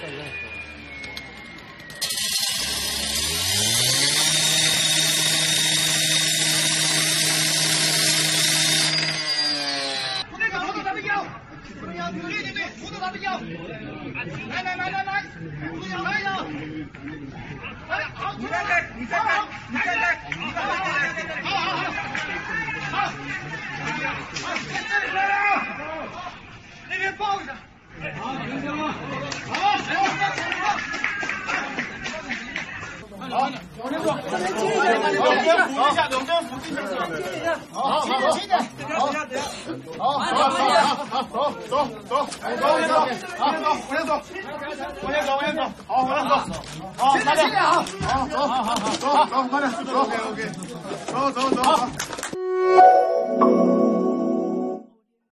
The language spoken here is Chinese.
那个扶住他的腰，对，扶住他的腰。来，扶住腰，来腰。来，好，你站这，你站这，好，那边抱一下。好，往前走，这边轻一点，两边扶一下，轻一点，好，轻一点，好，往前走，好，往前走，好，慢点，好，走，慢点，走 ，OK， 走。